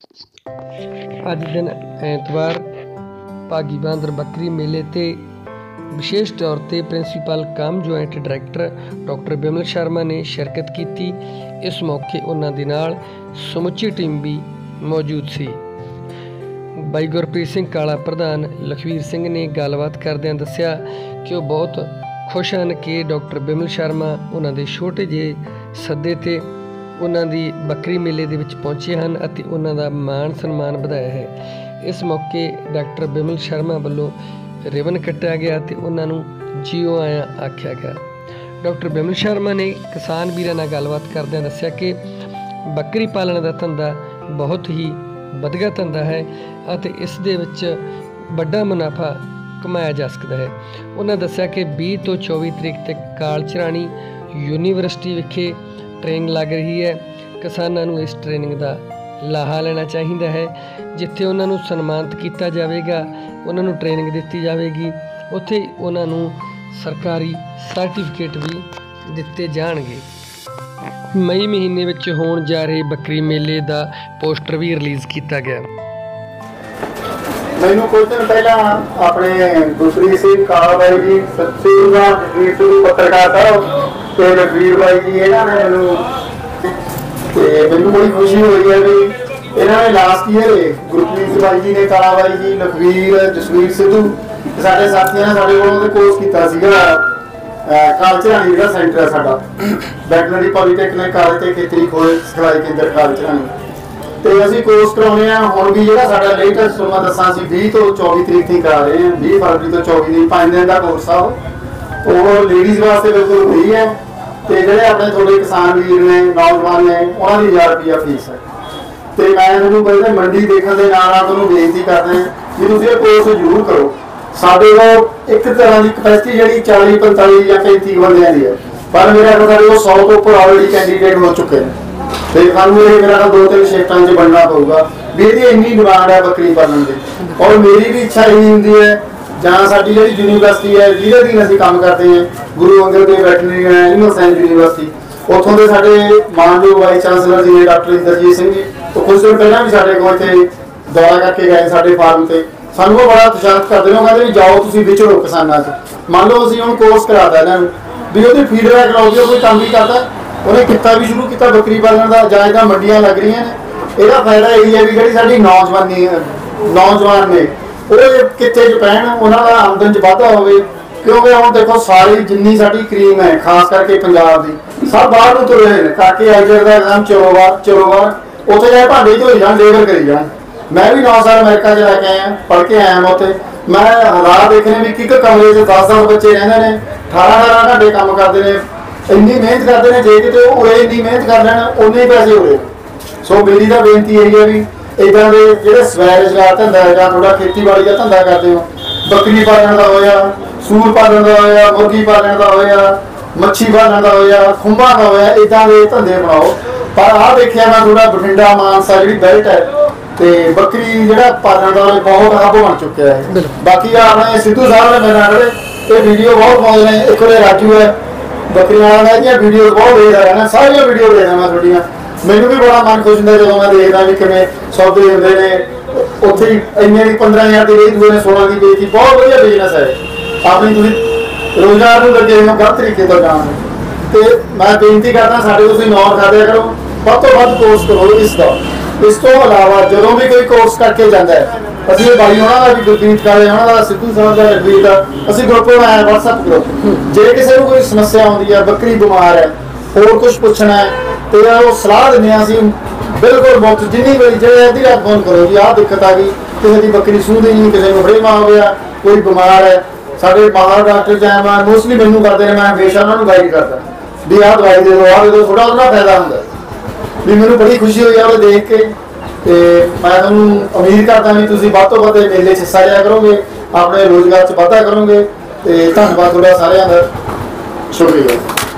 ਅੱਜ दिन ਐਤਵਾਰ ਭਾਗੀ ਬਾਂਦਰ ਬੱਕਰੀ ਮੇਲੇ ਤੇ विशेष तौर पर principal cum joint director doctor Bimal Sharma ने शिरकत की। इस मौके उन्हां दे नाल समुची टीम भी मौजूद सी। बाई गुरप्रीत सिंह काला प्रधान लखवीर सिंह ने गलबात करदिआं दस्सिया कि वह बहुत खुश हैं कि डॉक्टर बिमल शर्मा उन्हां दे छोटे जे सद्दे ते उन्हां दी बकरी मेले दे विच पहुंचे हैं अते उन्हां दा मान सन्मान वधाया है। इस मौके डॉक्टर बिमल शर्मा वल्लों रिबन कट्टिया गया तो उन्होंने जीओ आया आख्या गया। डॉक्टर बिमल शर्मा ने किसान वीरां नाल गलबात करदे दस्सिया कि बकरी पालन का धंधा बहुत ही वधिया धंधा है और इस दे विच वड्डा मुनाफा कमाया जा सकता है। उन्होंने दस्सिया कि 20 तो 24 तरीक तक काल झराणी यूनीवर्सिटी विखे ट्रेनिंग लग रही है। किसानों को इस ट्रेनिंग का लाहा लेना चाहिए है। जिथे उन्होंने सन्मानित किया जाएगा, उन्होंने ट्रेनिंग दी जाएगी, उत्थे उन्होंने सरकारी सर्टिफिकेट भी दिते जाएंगे। मई महीने में होने जा रहे बकरी मेले का पोस्टर भी रिलीज़ किया गया। मैनू कुछ दिन पहला अपने गुरप्रीत सिंह काला भाई जी पत्रकार साहब लखवीर भाई जी इन्होंने मैनू बड़ी खुशी हुई है भी इन्होंने लास्ट ईयर गुरप्रीत भाई जी ने काला भाई जी लखवीर जसवीर सिद्धू साढ़े साथियों ने साढ़े को कोर्स किया कालचरानी जो सेंटर है साडा वैटनरी पॉलीटेक्निक कॉलेज से खेतरी खोज सिखलाई केंद्र कालचरानी तो असीं कोर्स कराने हुण भी जो साडा लेटेस्ट मैं दसा 20 तो 24 तरीक तक करा रहे हैं। 20 फरवरी तो 24 दिन 5 दिन का कोर्स आ वो लेडीज़ वास्ते बिल्कुल फ्री है। तो जोड़े अपने थोड़े किसान वीर ने नौजवान ने उन्होंने 1000 रुपया फीस है। तो मैं तुहानूं पहले मंडी देखने के नाल तुहानूं बेनती करदा भी तुसीं ये कोर्स जरूर करो। साडे कोल एक तरह की कैपेसिटी जिहड़ी 40 45 या 35 बंदियां दी है, पर मेरे को साडे 100 तो उपर ऑलरेडी कैंडीडेट हो चुके हैं। तो सानूं ये मेरा 2-3 शिफ्टां 'च बनना पऊगा भी इहदी इन्नी डिमांड है बकरी पालन की। और मेरी भी इच्छा यही हुंदी है जहाँ साडी जिहड़ी यूनीवर्सिटी है जिहदे अधीन असीं काम करते हैं Guru Angad Dev veterinary animal science university, उत्थों के साडे मानयोग वाइस चांसलर जी ने डॉक्टर इंद्रजीत सिंह जी तो कुछ दिन पहला भी साडे कोल इत्थे दौरा करके गए साडे फार्म से। सानूं बड़ा उत्साहित करते हैं, कहते भी जाओ तुसीं विचरो किसानां 'च। मान लो असीं हुण कोर्स कराता इन्हां नूं भी उहदी फीडबैक लओ जी कोई काम भी करता उन्हें किता भी शुरू किया बकरी पालन का जां इदां मंडियां लग रही हैं। इसका फायदा यही है भी जिहड़ी साडी नौजवान ने वो कित्ते च पैण उन्हां दा आमदन च वाधा होवे। क्योंकि हुण देखो सारी जिन्नी साडी क्रीम है खास करके पंजाब की सब बाहर नूं तुरे ने काके आईजर दा एग्जाम चलो उत्थे जाए भांडे धोई जान लेबर करी जान। मैं भी 9 साल अमेरिका च रह के आया पढ़ के आया उत्थे मैं हालात देखने भी कि कमरे 10-10 बच्चे रहिंदे ने 18-18 घंटे काम करते हैं इन्नी मेहनत करते हैं। जे किते उरे इन्नी मेहनत कर लैण उन्ने पैसे उरे। सो मेरी तो बेनती यही है भी इदां दे जिहड़े स्वै रोजगार धंधा है जां थोड़ा खेतीबाड़ी का धंधा करते हो बकरी पालन का होया सूर पालन का होया मुर्गी पालन का होया मच्छी पालन का होया खुंबा का होया इदां दे धंधे बनाओ। पर आ देखिया मैं थोड़ा बठिंडा मानसा जिहड़ी बेल्ट है तो बकरी जिहड़ा पालन का बहुत हब बन चुका है। बाकी अपने सिद्धू साहब ने मेरे ये वीडियो बहुत पाउंदे ने। एक वाले राजू है बकरियां मैं वीडियो बहुत देखदा रहना सारियां वीडियो देखदा मैं थोड़ियां मैनूं भी बड़ा मन खुश होंदा जो मैं देखदा भी किवें सौदे हुंदे ने उत्थे इन्ने दी 15,000 दी दूए ने 16 दी बेची बहुत वधिया बिजनेस है। अपनी तुसीं रोजगार नूं लगे हो गलत तरीके तो जाण ते मैं बेनती करदा साडे तुसीं नौर कर दिया करो ਵੱਧ ਤੋਂ ਵੱਧ कोर्स करो इसका। इस तो अलावा जो भी कोई कोर्स करके जाता है ਅਸੀਂ ਇਹ ਬਾਈ ਉਹਨਾਂ ਦਾ ਵੀ ਗੁਰਦੀਪ ਕਾਲੇ ਉਹਨਾਂ ਦਾ ਸਿੱਧੂ ਸਾਹਿਬ ਦਾ ਰਗਵੀਰ ਦਾ ਅਸੀਂ ਗਰੁੱਪ ਬਣਾਇਆ WhatsApp ਗਰੁੱਪ। ਜੇ ਕਿਸੇ ਨੂੰ ਕੋਈ ਸਮੱਸਿਆ ਆਉਂਦੀ ਹੈ ਬੱਕਰੀ ਬਿਮਾਰ ਹੈ ਹੋਰ ਕੁਝ ਪੁੱਛਣਾ ਹੈ ਤੇ ਉਹ ਸਲਾਹ ਦਿੰਦੇ ਹਾਂ ਅਸੀਂ ਬਿਲਕੁਲ ਮੁਫਤ ਜਿੰਨੀ ਵਾਰੀ ਜਿਹੜੇ ਅੱਧੀ ਰਾਤ ਫੋਨ ਕਰੋ ਜੀ ਆਹ ਦਿੱਕਤ ਆ ਗਈ ਕਿਸੇ ਦੀ ਬੱਕਰੀ ਸੂਹਦੀ ਨਹੀਂ ਕਿਸੇ ਨੂੰ ਫੜੇਮਾ ਹੋ ਗਿਆ ਕੋਈ ਬਿਮਾਰ ਹੈ ਸਾਡੇ ਬਾਹਰ ਡਾਕਟਰ ਜਾਂ ਮੈਂ ਮੋਸਟਲੀ ਮੈਨੂੰ ਕਰਦੇ ਨੇ ਮੈਂ ਹਮੇਸ਼ਾ ਉਹਨਾਂ ਨੂੰ ਗਾਈਡ ਕਰਦਾ ਵੀ ਆਹ ਦਵਾਈ ਦੇ ਦਿਓ ਆਹ ਦੇ ਦਿਓ ਥੋੜਾ ਉਹਦਾ ਫਾਇਦਾ ਹੁੰਦਾ ਵੀ ਮੈਨੂੰ ਬੜੀ ਖੁਸ਼ੀ ਹੋਈ ਆ ਉਹ ਦੇਖ ਕੇ। ਤੇ ਮੈਂ ਤੁਹਾਨੂੰ ਉਮੀਦ ਕਰਦਾ ਵੀ ਤੁਸੀਂ ਵੱਧ ਤੋਂ ਵੱਧ ਮੇਲੇ 'ਚ ਹਿੱਸਾ ਲਿਆ ਕਰੋਗੇ ਆਪਣੇ ਰੋਜ਼ਗਾਰ 'ਚ ਵਾਧਾ ਕਰੋਗੇ ਤੇ ਧੰਨਵਾਦ ਤੁਹਾਡਾ ਸਾਰਿਆਂ ਦਾ ਸ਼ੁਕਰੀਆ।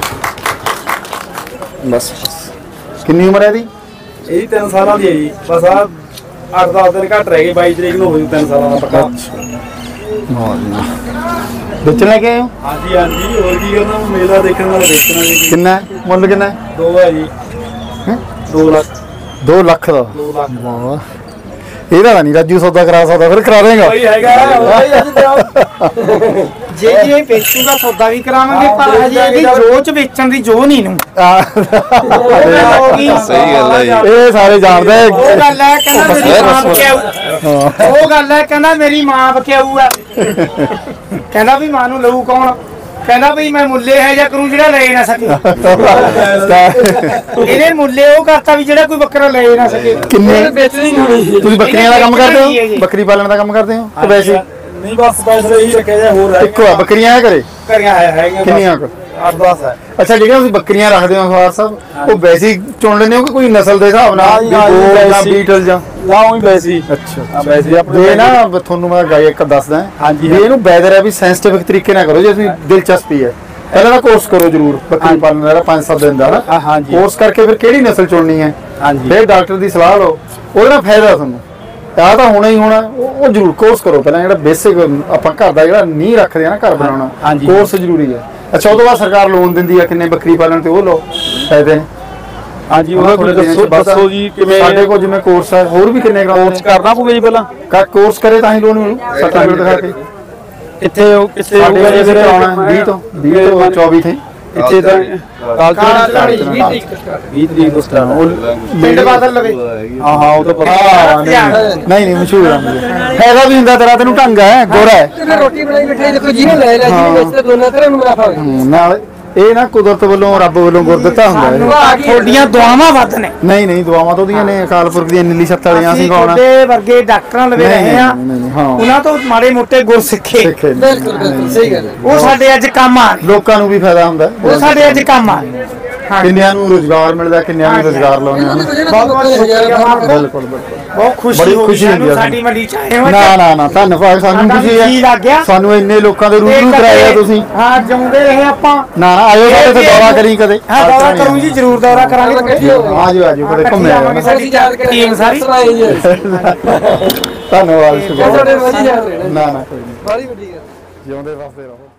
बस कितनी उम्र है दी? यही 3 साल की है जी। बस आ 8-10 दिन घट रह गए 22 तरीक को हो जू 3 साल का पक्का। बेचने लगे हो? हाँ जी हाँ जी। और की करना मेला देखने वाले बेचना जी। कितना मुल कितना? 2 है जी। 2 लाख 2 ਲੱਖ ਦਾ 2 ਲੱਖ ਵਾਹ ਇਹਦਾ ਤਾਂ ਨਹੀਂ ਰਾਜੂ ਸੌਦਾ ਕਰਾ ਸਕਦਾ ਫਿਰ ਕਰਾ ਦੇਗਾ ਭਾਈ ਹੈਗਾ ਜੇ ਇਹ ਵੇਚੂਗਾ ਸੌਦਾ ਵੀ ਕਰਾਵਾਂਗੇ ਪਰ ਹਜੇ ਇਹਦੀ ਰੋਜ਼ ਵੇਚਣ ਦੀ ਜੋ ਨਹੀਂ ਨੂੰ ਸਹੀ ਗੱਲ ਹੈ ਜੀ। ਇਹ ਸਾਰੇ ਜਾਣਦੇ ਉਹ ਗੱਲ ਹੈ ਕਹਿੰਦਾ ਮੇਰੀ ਮਾਂ ਬਕਿਆਊ ਉਹ ਗੱਲ ਹੈ ਕਹਿੰਦਾ ਮੇਰੀ ਮਾਂ ਬਕਿਆਊ ਆ ਕਹਿੰਦਾ ਵੀ ਮਾਂ ਨੂੰ ਲਊ ਕੌਣ ਕਹਿੰਦਾ ਵੀ ਮੈਂ ਮੁੱਲੇ ਹੈ ਜਾਂ ਕਰੂੰ ਜਿਹੜਾ ਲੈ ਨਾ ਸਕੇ ਇਹਨੇ ਮੁੱਲੇ ਉਹ ਕਰਤਾ ਵੀ ਜਿਹੜਾ ਕੋਈ ਬੱਕਰਾ ਲੈ ਨਾ ਸਕੇ ਕਿੰਨੇ ਵੇਚਣੀ ਨਹੀਂ ਤੁਸੀਂ ਬੱਕਰੀਆਂ ਦਾ ਕੰਮ ਕਰਦੇ ਹੋ ਬੱਕਰੀ ਪਾਲਣ ਦਾ ਕੰਮ ਕਰਦੇ ਹੋ ਤੇ ਵੈਸੇ ਨਹੀਂ ਬਸ ਪੈਸੇ ਹੀ ਰੱਖਿਆ ਜਾ ਹੋਰ ਇੱਕੋ ਆ ਬੱਕਰੀਆਂ ਘਰੇ ਕਰੀਆਂ ਹੈਗੀਆਂ ਕਿੰਨੀਆਂ ਕੁ 8-10 ਹੈ ਅੱਛਾ ਜਿਹੜੀਆਂ ਤੁਸੀਂ ਬੱਕਰੀਆਂ ਰੱਖਦੇ ਹੋ ਸਵਾਰ ਸਾਹਿਬ ਉਹ ਵੈਸੇ ਹੀ ਚੁਣ ਲੈਂਦੇ ਹੋ ਕਿ ਕੋਈ ਨਸਲ ਦੇ ਹਿਸਾਬ ਨਾਲ ਵੀ ਗੋਲ ਜਾਂ ਬੀਟਲ ਜਾਂ ਨਾ ਉਹੀ ਵੈਸੀ ਅੱਛਾ ਵੈਸੇ ਆਪਣੇ ਇਹ ਨਾ ਤੁਹਾਨੂੰ ਮੈਂ ਗਾਈ ਇੱਕ ਦੱਸਦਾ ਹਾਂਜੀ, ਵੀ ਇਹਨੂੰ ਵੈਦਰ ਹੈ ਵੀ ਸੈਂਸਿਟਿਵ ਤਰੀਕੇ ਨਾਲ ਕਰੋ ਜੇ ਤੁਸੀਂ ਦਿਲਚਸਪੀ ਹੈ ਪਹਿਲਾਂ ਦਾ ਕੋਰਸ ਕਰੋ ਜਰੂਰ ਬੱਕਰੀ ਪਾਲਣ ਦਾ 5-7 ਦਿਨ ਦਾ ਨਾ ਹਾਂਜੀ ਕੋਰਸ ਕਰਕੇ ਫਿਰ ਕਿਹੜੀ ਨਸਲ ਚੁਣਨੀ ਹੈ ਹਾਂਜੀ ਫਿਰ ਡਾਕਟਰ ਦੀ ਸਲਾਹ ਲਓ ਉਹਦੇ ਨਾਲ ਫਾਇਦਾ ਤੁਹਾਨੂੰ ਆ ਤਾਂ ਹੋਣਾ ਹੀ ਹੋਣਾ ਉਹ ਜਰੂਰ ਕੋਰਸ ਕਰੋ ਪਹਿਲਾਂ ਜਿਹੜਾ ਬੇਸਿਕ ਆਪਾਂ ਘਰ ਦਾ ਜਿਹੜਾ ਨੀਂਹ ਰੱਖਦੇ ਆ ਨਾ ਘਰ ਬਣਾਉਣਾ ਹਾਂਜੀ। ਕੋਰਸ ਜ਼ਰੂਰੀ ਹੈ ਅੱਛਾ ਉਹ ਤੋਂ ਬਾਅਦ ਸਰਕਾਰ ਲੋਨ ਦਿੰਦੀ ਆ ਕਿੰਨੇ ਬੱਕਰੀ ਪਾਲਣ ਤੇ ਉਹ ਲਓ ਫਾਇਦੇ ਨੇ ਹਾਂਜੀ ਉਹ ਥੋੜੇ ਦਿਨਾਂ 'ਚ ਪਤਾ। ਦੱਸੋ ਜੀ ਕਿਵੇਂ ਸਾਡੇ ਕੋਲ ਜਿਵੇਂ ਕੋਰਸ ਹੈ ਹੋਰ ਵੀ ਕਿੰਨੇ ਕੋਰਸ ਕਰਨਾ ਪਊਗਾ ਜੀ ਪਹਿਲਾਂ ਕੋਰਸ ਕਰੇ ਤਾਂ ਹੀ ਲੋਨ ਮਿਲੂ ਸਰਟੀਫਿਕੇਟ ਦਿਖਾ ਕੇ ਕਿੱਥੇ ਉਹ ਕਿੱਥੇ ਸਾਡੇ ਹੋਊਗਾ ਜੀ ਜਿਹੜੇ ਫਿਰ ਆਉਣਾ 20 ਤੋਂ 24 ਥੇ ਇੱਥੇ ਤਾਂ ਕਾਲ 20 ਤਰੀਕ ਤੋਂ ਸਟਾਰਟ ਪਿੰਡ ਬਾਦਲ ਲਵੇ ਹਾਂ ਉਹ ਤਾਂ ਪਤਾ ਨਹੀਂ ਮਸ਼ਹੂਰ ਆ ਫਾਇਦਾ ਵੀ ਹੁੰਦਾ ਤੇਰਾ ਤੈਨੂੰ ਢੰਗ ਹੈ ਗੋਰਾ ਹੈ ਤੇ ਰੋਟੀ ਬਣਾਈ ਬੈਠੇ ਦੇਖੋ ਜਿਹਨੇ ਲੈ ਲਿਆ ਜਿਹਨੇ ਵੇਚਦਾ ਦੋਨਾਂ ਤਰ੍ਹਾਂ ਨੂੰ ਮੁਨਾਫਾ ਹੋ ਜਾਂਦਾ ਨਾਲ ਇਹ ਨਾ ਕੁਦਰਤ ਵੱਲੋਂ ਰੱਬ ਵੱਲੋਂ ਗੁਰ ਦਿੱਤਾ ਹੁੰਦਾ ਹੈ ਤੁਹਾਡੀਆਂ ਦੁਆਵਾਂ ਵੱਧ ਨੇ ਨਹੀਂ ਦੁਆਵਾਂ ਤੋਂ ਦੀਆਂ ਨੇ ਅਕਾਲ ਪੁਰਖ ਦੀਆਂ ਨੀਲੀ ਛੱਤ ਵਾਲੀਆਂ ਅਸੀਂ ਗਾਉਣਾ ਤੁਹਾਡੇ ਵਰਗੇ ਡਾਕਟਰਾਂ ਲਵੇ ਰਹੇ ਆ ਹਾਂ ਉਹਨਾਂ ਤੋਂ ਮਾੜੇ ਮੋਟੇ ਗੁਰ ਸਿੱਖੇ ਸਿੱਖੇ ਨੇ। ਬਿਲਕੁਲ ਸਹੀ ਗੱਲ ਹੈ ਉਹ ਸਾਡੇ ਅੱਜ ਕੰਮ ਆ ਰਹੇ। ਲੋਕਾਂ ਨੂੰ ਵੀ ਫਾਇਦਾ ਹੁੰਦਾ ਉਹ ਸਾਡੇ ਅੱਜ ਕੰਮ ਆ ਰਹੇ। ਕਿੰਨਿਆਂ ਨੂੰ ਰੋਜ਼ਗਾਰ ਮਿਲਦਾ ਕਿੰਨਿਆਂ ਨੂੰ ਰੋਜ਼ਗਾਰ ਲਾਉਂਦੇ ਹਨ ਬਹੁਤ ਬਹੁਤ ਸ਼ੁਕਰੀਆ ਮਾਂ ਬਿਲਕੁਲ ਬਹੁਤ ਖੁਸ਼ੀ ਬੜੀ ਹੋਈ ਖੁਸ਼ੀ ਹੁੰਦੀ ਸਾਨੂੰ ਆ ਸਾਡੀ ਮੰਡੀ ਚ ਆਏ ਹੋ ਨਾ ਧੰਨਵਾਦ ਸਾਨੂੰ ਖੁਸ਼ੀ ਜੀ ਲੱਗ ਗਿਆ। ਹੈ ਸਾਨੂੰ ਇੰਨੇ ਲੋਕਾਂ ਦੇ ਰੂਬਰੂ ਕਰਾਇਆ ਤੁਸੀਂ ਹਾਂ ਜਿਉਂਦੇ ਰਹੇ ਆਪਾਂ ਨਾ ਆਇਓ ਸਾਡੇ ਤੇ ਦੌਰਾ ਕਰੀ ਕਦੇ ਹਾਂ ਦੌਰਾ ਕਰੂੰ ਜੀ ਜ਼ਰੂਰ ਦੌਰਾ ਕਰਾਂਗੇ ਆਜੋ ਕਦੇ ਘੁੰਮੇ ਆਓ ਸਾਡੀ ਟੀਮ ਸਾਰੀ ਧੰਨਵਾਦ ਸਾਡੇ ਵਧੀਆ ਰਹੇ ਨਾ ਕੋਈ ਨਹੀਂ ਬੜੀ ਵੱਡੀ ਗੱਲ ਜਿਉਂਦੇ ਵਸਦੇ ਰਹੋ